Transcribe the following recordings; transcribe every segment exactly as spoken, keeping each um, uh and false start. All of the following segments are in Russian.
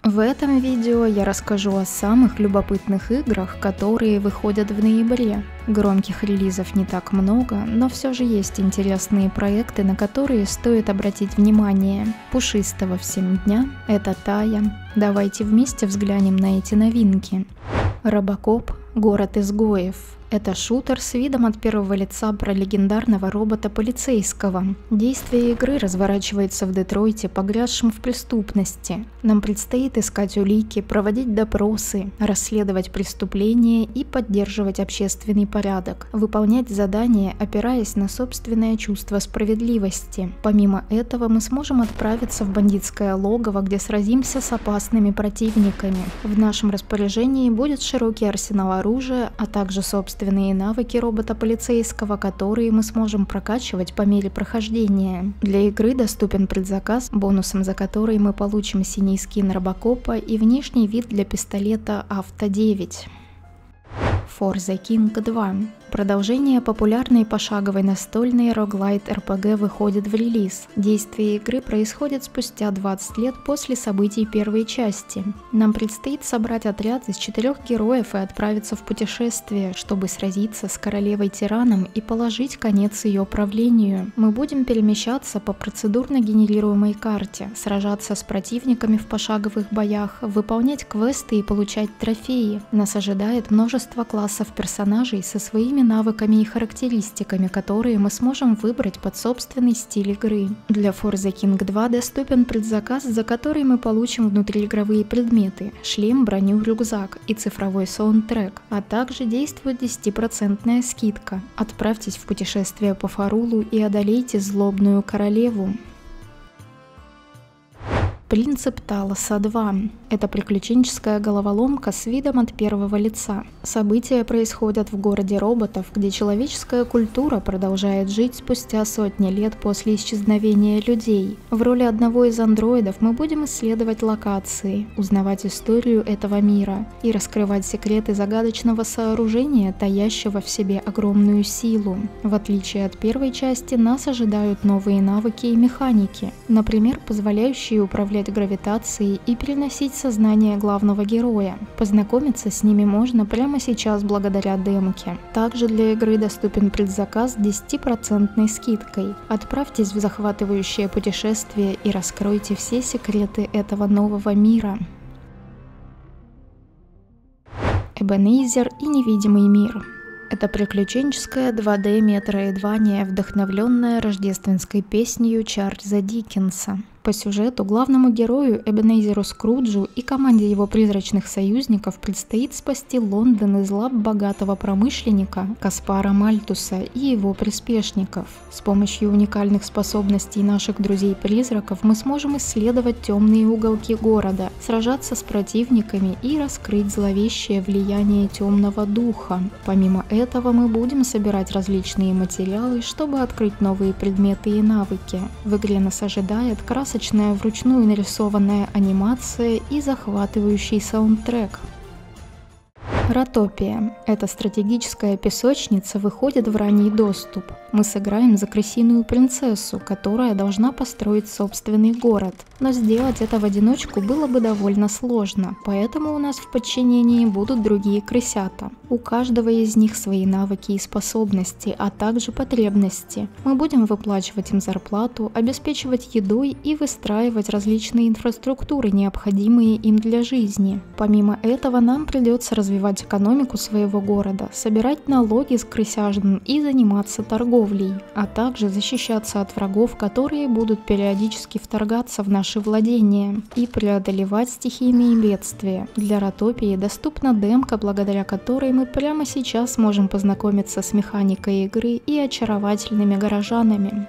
В этом видео я расскажу о самых любопытных играх, которые выходят в ноябре. Громких релизов не так много, но все же есть интересные проекты, на которые стоит обратить внимание. Пушистого всем дня, это Тая. Давайте вместе взглянем на эти новинки. Робокоп. Город изгоев. Это шутер с видом от первого лица про легендарного робота-полицейского. Действие игры разворачивается в Детройте, погрязшем в преступности. Нам предстоит искать улики, проводить допросы, расследовать преступления и поддерживать общественный порядок, выполнять задания, опираясь на собственное чувство справедливости. Помимо этого мы сможем отправиться в бандитское логово, где сразимся с опасными противниками. В нашем распоряжении будет широкий арсенал оружия, а также собственный навыки робота-полицейского, которые мы сможем прокачивать по мере прохождения. Для игры доступен предзаказ, бонусом за который мы получим синий скин Робокопа и внешний вид для пистолета Авто девять. Forza King два. Продолжение популярной пошаговой настольной роглайт эр пи джи выходит в релиз. Действие игры происходит спустя двадцать лет после событий первой части. Нам предстоит собрать отряд из четырех героев и отправиться в путешествие, чтобы сразиться с королевой-тираном и положить конец ее правлению. Мы будем перемещаться по процедурно генерируемой карте, сражаться с противниками в пошаговых боях, выполнять квесты и получать трофеи. Нас ожидает множество классов персонажей со своими навыками и характеристиками, которые мы сможем выбрать под собственный стиль игры. Для Forza King два доступен предзаказ, за который мы получим внутриигровые предметы, шлем, броню, рюкзак и цифровой саундтрек, а также действует десятипроцентная скидка. Отправьтесь в путешествие по Фарулу и одолейте злобную королеву. Принцип Талоса два. Это приключенческая головоломка с видом от первого лица. События происходят в городе роботов, где человеческая культура продолжает жить спустя сотни лет после исчезновения людей. В роли одного из андроидов мы будем исследовать локации, узнавать историю этого мира и раскрывать секреты загадочного сооружения, таящего в себе огромную силу. В отличие от первой части, нас ожидают новые навыки и механики, например, позволяющие управлять гравитацией и переносить сознание главного героя. Познакомиться с ними можно прямо сейчас благодаря демке. Также для игры доступен предзаказ с десятипроцентной скидкой. Отправьтесь в захватывающее путешествие и раскройте все секреты этого нового мира. Эбенейзер и невидимый мир. Это приключенческая два дэ метроидвания, вдохновленная рождественской песнью Чарльза Диккенса. По сюжету главному герою Эбенезеру Скруджу и команде его призрачных союзников предстоит спасти Лондон из лап богатого промышленника Каспара Мальтуса и его приспешников. С помощью уникальных способностей наших друзей-призраков мы сможем исследовать темные уголки города, сражаться с противниками и раскрыть зловещее влияние темного духа. Помимо этого мы будем собирать различные материалы, чтобы открыть новые предметы и навыки. В игре нас ожидает красочная вручную нарисованная анимация и захватывающий саундтрек. Ротопия. Эта стратегическая песочница выходит в ранний доступ. Мы сыграем за крысиную принцессу, которая должна построить собственный город. Но сделать это в одиночку было бы довольно сложно, поэтому у нас в подчинении будут другие крысята. У каждого из них свои навыки и способности, а также потребности. Мы будем выплачивать им зарплату, обеспечивать едой и выстраивать различные инфраструктуры, необходимые им для жизни. Помимо этого нам придется развивать экономику своего города, собирать налоги с крысяжн и заниматься торговлей, а также защищаться от врагов, которые будут периодически вторгаться в наши владения, и преодолевать стихийные бедствия. Для Ротопии доступна демка, благодаря которой мы прямо сейчас можем познакомиться с механикой игры и очаровательными горожанами.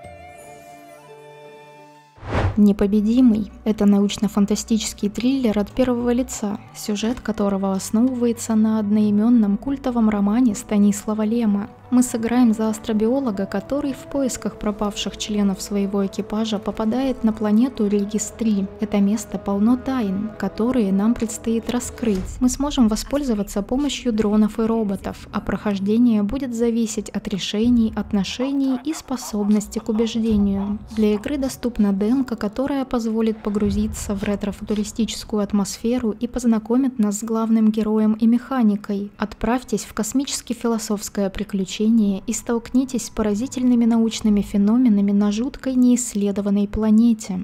Непобедимый – это научно-фантастический триллер от первого лица, сюжет которого основывается на одноименном культовом романе Станислава Лема. Мы сыграем за астробиолога, который в поисках пропавших членов своего экипажа попадает на планету Регис-три. Это место полно тайн, которые нам предстоит раскрыть. Мы сможем воспользоваться помощью дронов и роботов, а прохождение будет зависеть от решений, отношений и способности к убеждению. Для игры доступна демка, которая позволит погрузиться в ретро-футуристическую атмосферу и познакомит нас с главным героем и механикой. Отправьтесь в космически-философское приключение и столкнитесь с поразительными научными феноменами на жуткой неисследованной планете.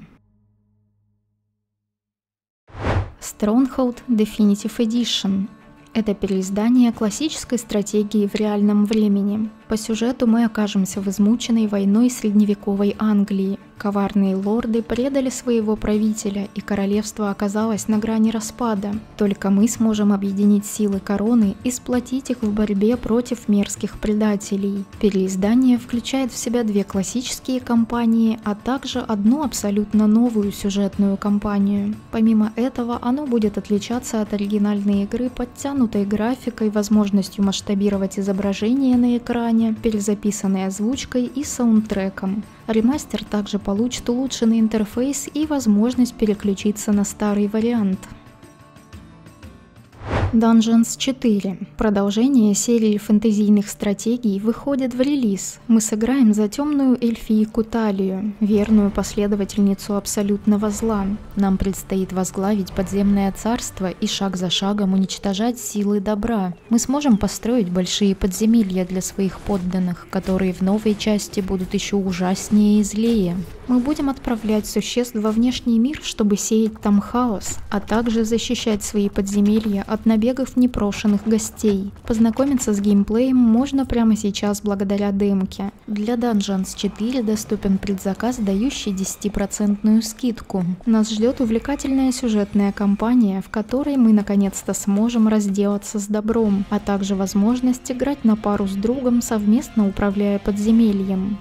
Stronghold Definitive Edition. Это переиздание классической стратегии в реальном времени. По сюжету мы окажемся в измученной войной средневековой Англии. Коварные лорды предали своего правителя, и королевство оказалось на грани распада. Только мы сможем объединить силы короны и сплотить их в борьбе против мерзких предателей. Переиздание включает в себя две классические кампании, а также одну абсолютно новую сюжетную кампанию. Помимо этого, оно будет отличаться от оригинальной игры подтянутой графикой, возможностью масштабировать изображение на экране, перезаписанной озвучкой и саундтреком. Ремастер также получит улучшенный интерфейс и возможность переключиться на старый вариант. Dungeons четыре. Продолжение серии фэнтезийных стратегий выходит в релиз. Мы сыграем за темную эльфийку Талию, верную последовательницу абсолютного зла. Нам предстоит возглавить подземное царство и шаг за шагом уничтожать силы добра. Мы сможем построить большие подземелья для своих подданных, которые в новой части будут еще ужаснее и злее. Мы будем отправлять существ во внешний мир, чтобы сеять там хаос, а также защищать свои подземелья от набегов непрошенных гостей. Познакомиться с геймплеем можно прямо сейчас благодаря демке. Для Dungeons четыре доступен предзаказ, дающий десятипроцентную скидку. Нас ждет увлекательная сюжетная кампания, в которой мы наконец-то сможем разделаться с добром, а также возможность играть на пару с другом, совместно управляя подземельем.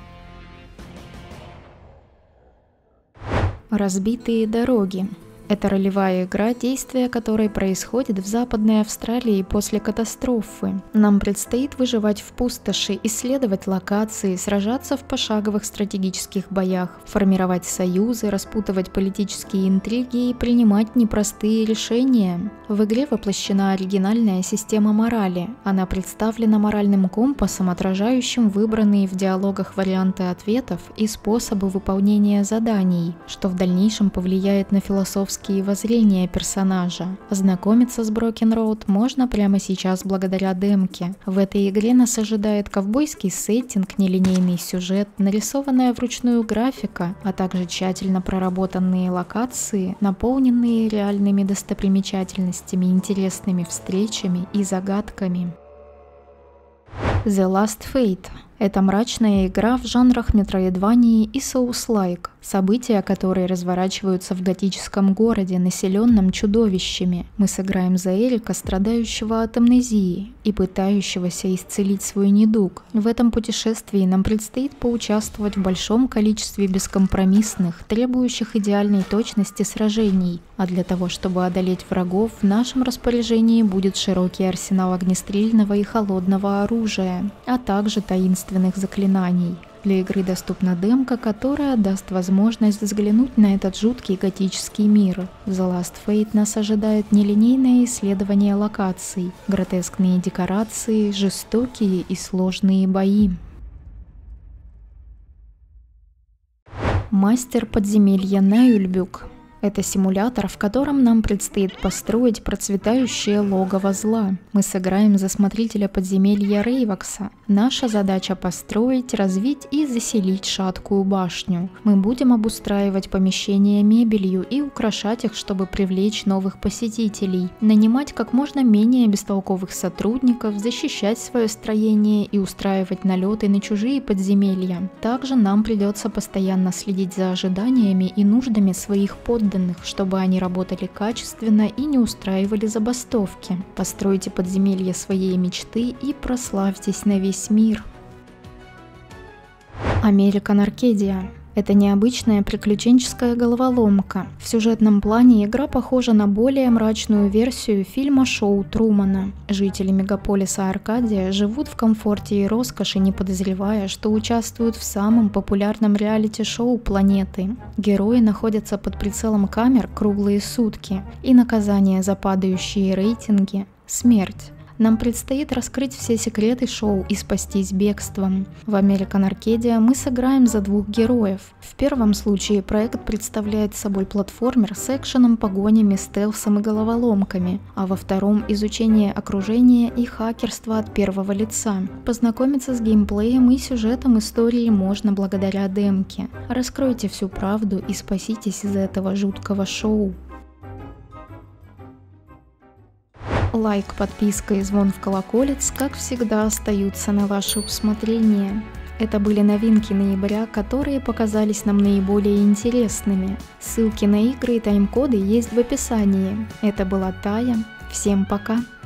Разбитые дороги. Это ролевая игра, действие которой происходит в Западной Австралии после катастрофы. Нам предстоит выживать в пустоши, исследовать локации, сражаться в пошаговых стратегических боях, формировать союзы, распутывать политические интриги и принимать непростые решения. В игре воплощена оригинальная система морали. Она представлена моральным компасом, отражающим выбранные в диалогах варианты ответов и способы выполнения заданий, что в дальнейшем повлияет на философские и воззрения персонажа. Знакомиться с Broken Road можно прямо сейчас благодаря демке. В этой игре нас ожидает ковбойский сеттинг, нелинейный сюжет, нарисованная вручную графика, а также тщательно проработанные локации, наполненные реальными достопримечательностями, интересными встречами и загадками. The Last Fate. Это мрачная игра в жанрах метроидвании и соус-лайк, события которой разворачиваются в готическом городе, населенном чудовищами. Мы сыграем за Эрика, страдающего от амнезии и пытающегося исцелить свой недуг. В этом путешествии нам предстоит поучаствовать в большом количестве бескомпромиссных, требующих идеальной точности сражений, а для того, чтобы одолеть врагов, в нашем распоряжении будет широкий арсенал огнестрельного и холодного оружия, а также таинственных заклинаний. Для игры доступна демка, которая даст возможность взглянуть на этот жуткий готический мир. В The Last Fate нас ожидает нелинейное исследование локаций, гротескные декорации, жестокие и сложные бои. Мастер подземелья Наюльбюк. Это симулятор, в котором нам предстоит построить процветающее логово зла. Мы сыграем за смотрителя подземелья Рейвакса. Наша задача построить, развить и заселить шаткую башню. Мы будем обустраивать помещения мебелью и украшать их, чтобы привлечь новых посетителей, нанимать как можно менее бестолковых сотрудников, защищать свое строение и устраивать налеты на чужие подземелья. Также нам придется постоянно следить за ожиданиями и нуждами своих подданных, чтобы они работали качественно и не устраивали забастовки. Постройте подземелье своей мечты и прославьтесь на весь мир. American Arcadia. Это необычная приключенческая головоломка. В сюжетном плане игра похожа на более мрачную версию фильма «Шоу Трумана». Жители мегаполиса Аркадия живут в комфорте и роскоши, не подозревая, что участвуют в самом популярном реалити-шоу планеты. Герои находятся под прицелом камер круглые сутки, и наказание за падающие рейтинги – смерть. Нам предстоит раскрыть все секреты шоу и спастись бегством. В American Arcadia мы сыграем за двух героев. В первом случае проект представляет собой платформер с экшеном, погонями, стелсом и головоломками, а во втором – изучение окружения и хакерство от первого лица. Познакомиться с геймплеем и сюжетом истории можно благодаря демке. Раскройте всю правду и спаситесь из этого жуткого шоу. Лайк, подписка и звон в колоколец, как всегда, остаются на ваше усмотрение. Это были новинки ноября, которые показались нам наиболее интересными. Ссылки на игры и тайм-коды есть в описании. Это была Тая. Всем пока!